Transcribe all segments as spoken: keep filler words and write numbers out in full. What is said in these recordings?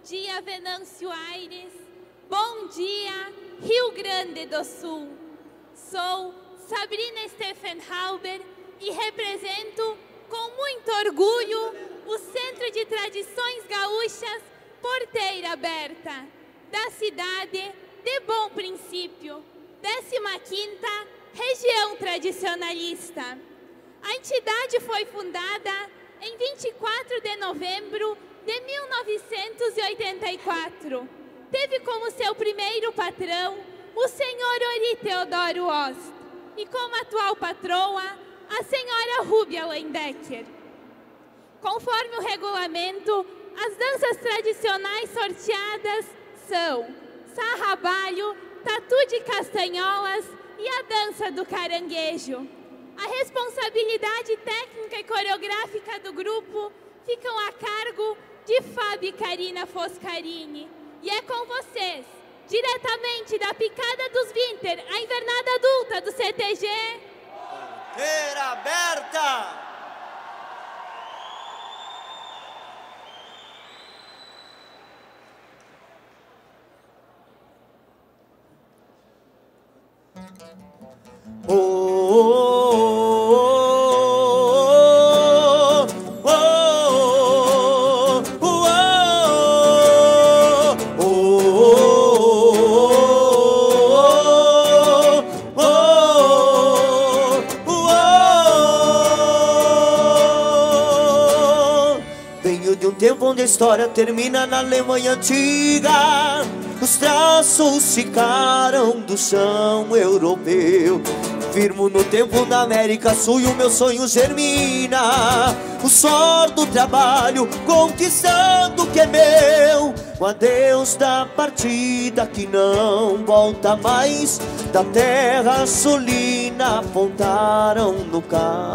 dia, Venâncio Aires. Bom dia, Rio Grande do Sul. Sou Sabrina Steffenhauber e represento com muito orgulho o Centro de Tradições Gaúchas Porteira Aberta, da cidade de Bom Princípio, décima quinta Região Tradicionalista. A entidade foi fundada em vinte e quatro de novembro de mil novecentos e oitenta e quatro. Teve como seu primeiro patrão o senhor Ori Teodoro Ost e como atual patroa a senhora Rúbia Lendecker. Conforme o regulamento, as danças tradicionais sorteadas são sarrabalho, tatu de castanholas e a dança do caranguejo. A responsabilidade técnica e coreográfica do grupo ficam a cargo de Fábio e Karina Foscarini. E é com vocês, diretamente da Picada dos Winter, a invernada adulta do C T G... Porteira Aberta! Oh, oh, oh, oh, oh, oh, oh. Venho de um tempo onde a história termina na Alemanha antiga. Os traços ficaram do chão europeu. Firmo no tempo da América Sul e o meu sonho germina. O suor do trabalho conquistando o que é meu. O adeus da partida que não volta mais. Da terra sulina apontaram no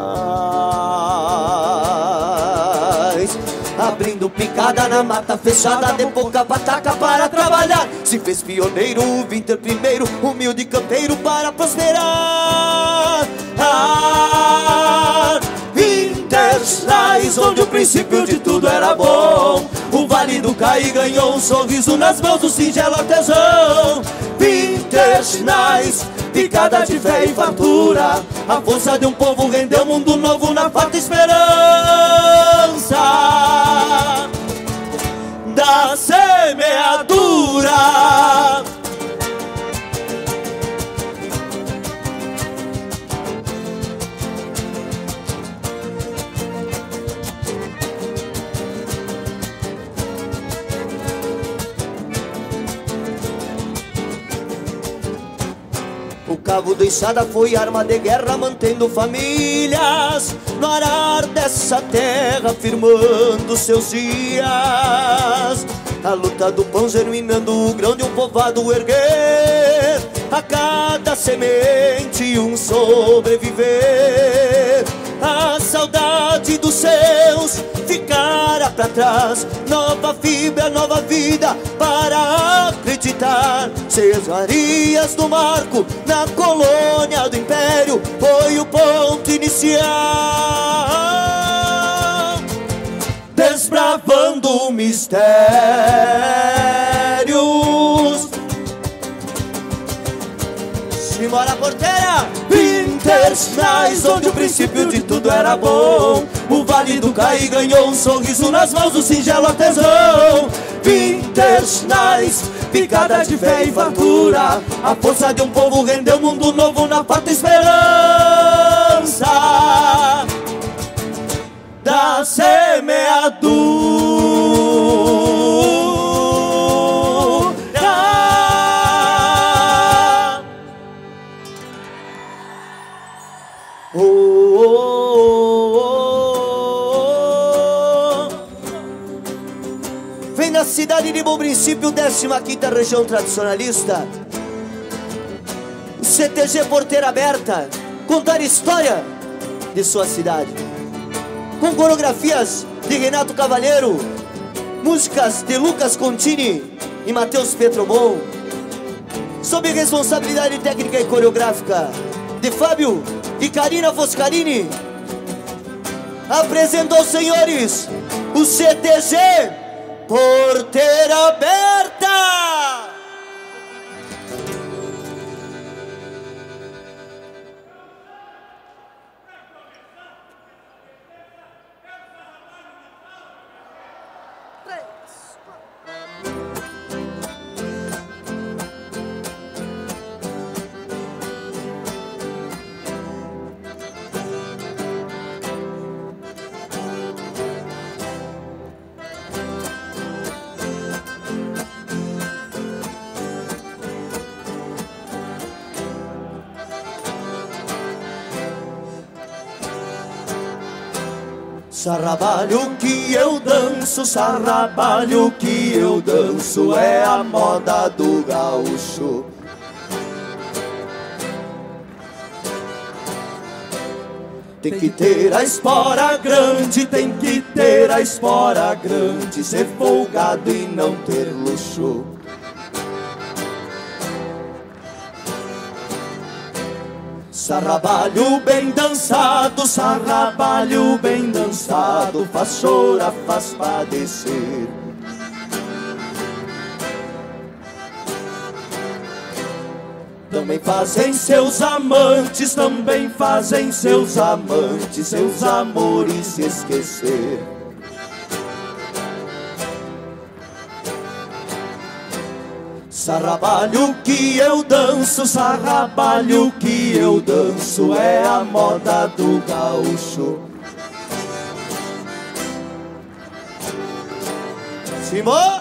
cais. Abrindo picada na mata fechada, de pouca pataca para trabalhar. Se fez pioneiro, o Winter primeiro, humilde campeiro para prosperar. Ah, Winterschleiss, onde o princípio de tudo era bom. O Vale do Caí ganhou um sorriso nas mãos do singelo artesão. Winterschleiss, picada de fé e fartura. A força de um povo rendeu um mundo novo na farta esperança da semeadura. O cabo do Enxada foi arma de guerra, mantendo famílias no arar dessa terra, firmando seus dias. A luta do pão germinando o grão de um povoado erguer. A cada semente um sobreviver. A saudade dos seus ficara pra trás. Nova fibra, nova vida para acreditar. Serrarias do Marco na colônia do Império foi o ponto inicial. Desbravando mistérios. Simbora, porteira! Winterschleiss, onde o princípio de tudo era bom. O Vale do Caí ganhou um sorriso nas mãos do singelo artesão. Winterschleiss, picada de fé e fartura. A força de um povo rendeu um mundo novo na farta esperança da semeadura. Oh, oh, oh, oh. Vem da cidade de Bom Princípio, décima quinta Região Tradicionalista. C T G Porteira Aberta, contar história de sua cidade. Com coreografias de Renato Cavalheiro, músicas de Lucas Contini e Matheus Petromon, sob responsabilidade técnica e coreográfica de Fábio e Karina Foscarini. Apresento aos senhores o C T G porteira aberta. Sarrabalho que eu danço, sarrabalho que eu danço, é a moda do gaúcho. Tem que ter a espora grande, tem que ter a espora grande, ser folgado e não ter luxo. Sarrabalho bem dançado, sarrabalho bem dançado, faz chorar, faz padecer. Também fazem seus amantes, também fazem seus amantes, seus amores se esquecer. Sarrabalho que eu danço, sarrabalho que eu danço, é a moda do gaúcho. Simão!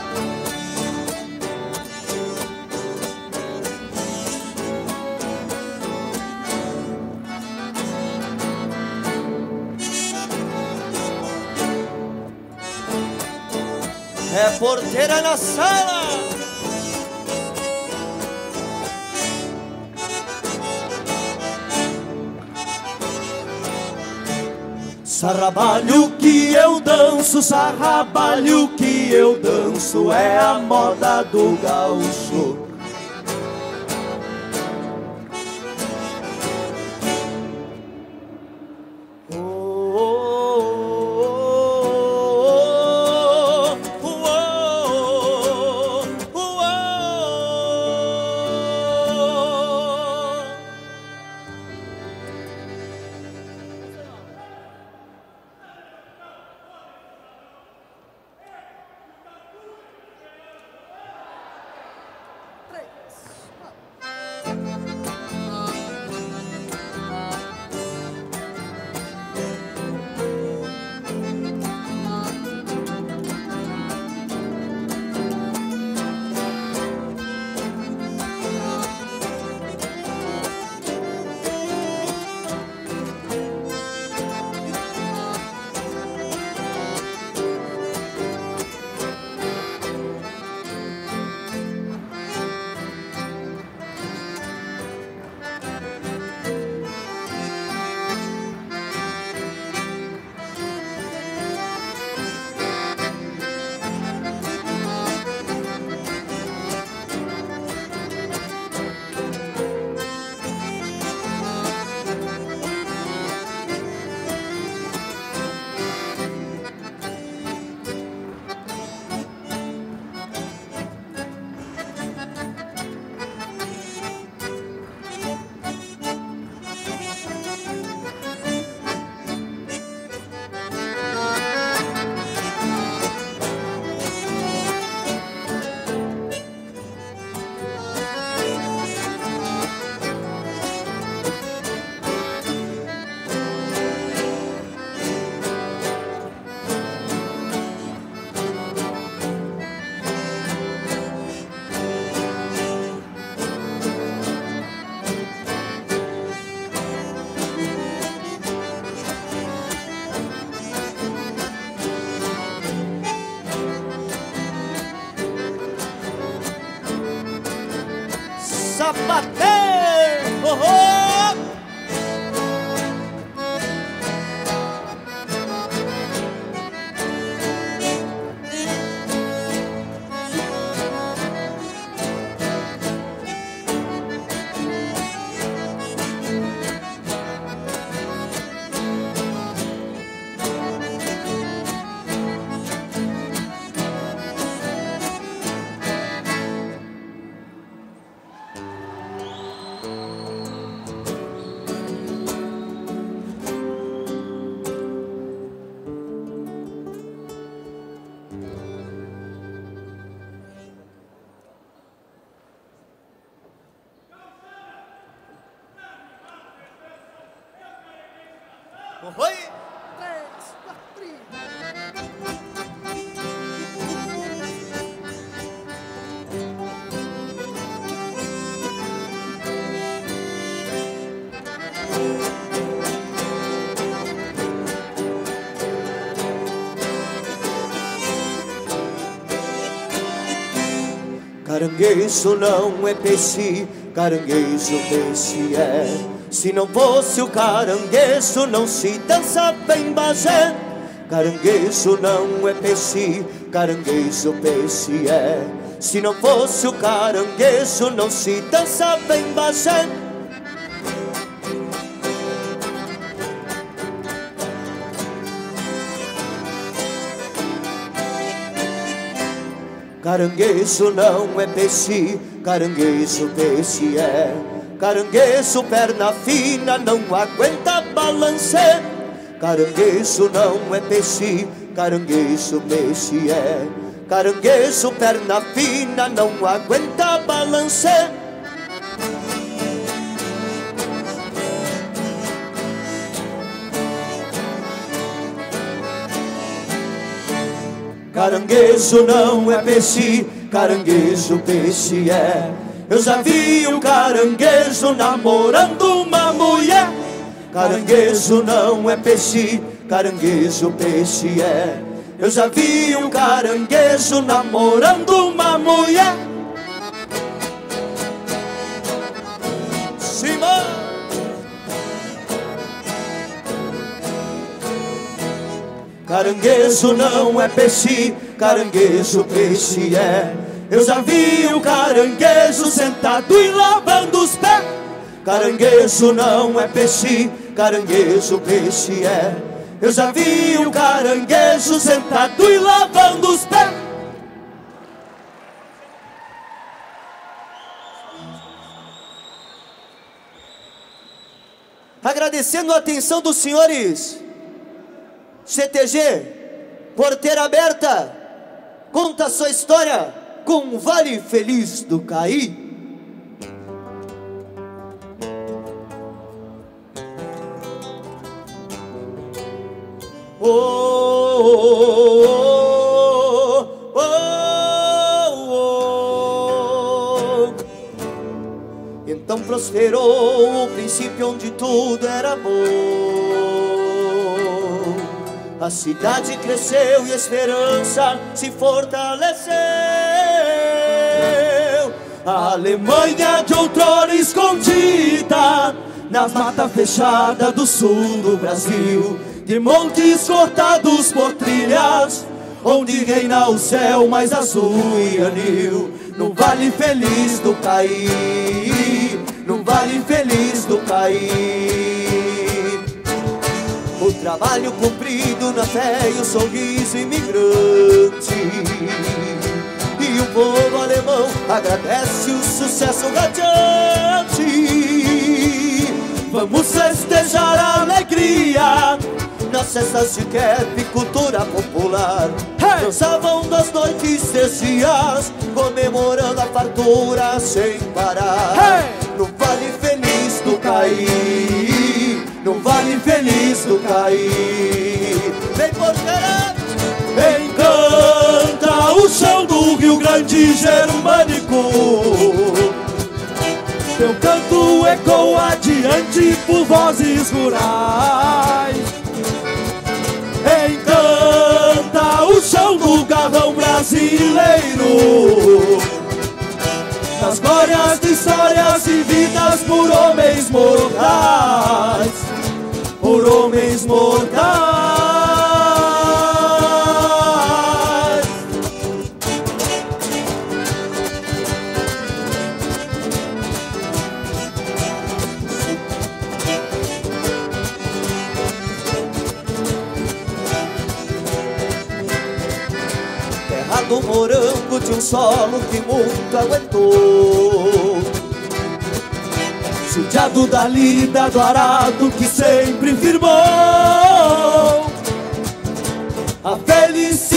É porteira na sala! Sarrabalho que eu danço, sarrabalho que eu danço, é a moda do gaúcho. Sapateiro! Oh, oh! Oi! Caranguejo não é peixe, caranguejo peixe é. Se não fosse o caranguejo, não se dançava em Bagé. Caranguejo não é peixe, caranguejo peixe é. Se não fosse o caranguejo, não se dançava em Bagé. Caranguejo não é peixe, caranguejo peixe é. Caranguejo perna fina, não aguenta balance. Caranguejo não é peixe, caranguejo peixe é. Caranguejo perna fina, não aguenta balance. Caranguejo não é peixe, caranguejo peixe é. Eu já vi um caranguejo namorando uma mulher. Caranguejo não é peixe, caranguejo peixe é. Eu já vi um caranguejo namorando uma mulher. Simão! Caranguejo não é peixe, caranguejo peixe é. Eu já vi um caranguejo sentado e lavando os pés. Caranguejo não é peixe, caranguejo peixe é. Eu já vi um caranguejo sentado e lavando os pés. Agradecendo a atenção dos senhores. C T G, Porteira Aberta, conta sua história com o Vale Feliz do Caí. Oh, oh, oh, oh, oh. Então prosperou o princípio onde tudo era bom. A cidade cresceu e a esperança se fortaleceu. A Alemanha de outrora escondida nas matas fechadas do sul do Brasil, de montes cortados por trilhas, onde reina o céu mais azul e anil. No Vale Feliz do Caí, no Vale Feliz do Caí. O trabalho cumprido na fé e o sorriso imigrante, e o povo alemão agradece o sucesso radiante. Vamos festejar a alegria nas festas de rap e cultura popular. Hey! Dançavam das noites e dias, comemorando a fartura sem parar. Hey! No Vale Feliz do Caí, no Vale Feliz do Caí. Vem porteira, encanta o chão do Rio Grande Germânico. Teu canto ecoa adiante por vozes rurais. Encanta o chão do garrão brasileiro, nas glórias de histórias vividas por homens mortais, por homens mortais. Terra do morango de um solo que muito aguentou, judiado da lida do arado que sempre firmou. A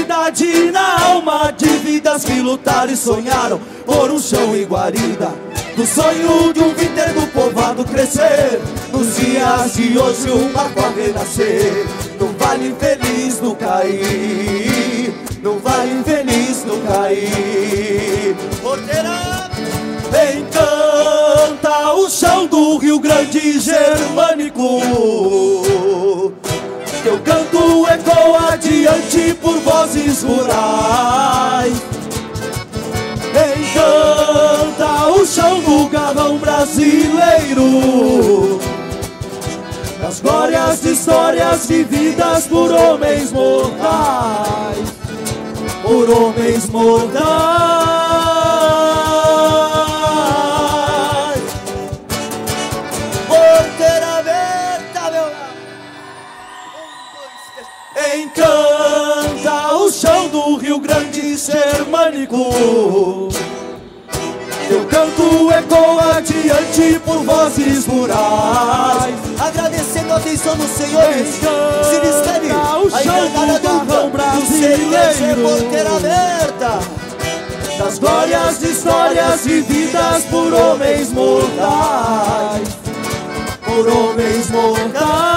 felicidade na alma de vidas que lutaram e sonharam por um chão e guarida. do sonho de um viter do povoado crescer. Nos dias de hoje o barco a renascer. No vale infeliz no cair, no vale infeliz no cair. Porteira, encanta o chão do Rio Grande germânico. Teu canto ecoa adiante por vozes rurais. Encanta o chão do garrão brasileiro, das glórias de histórias vividas por homens mortais, por homens mortais. Porteira aberta, meu. Encanta o chão do Rio Grande germânico. Teu canto ecoa adiante por vozes rurais. Agradecendo a atenção dos senhores, se despede a encarnada do brasileiro. Porteira aberta, das glórias de histórias vividas por homens mortais, por homens mortais.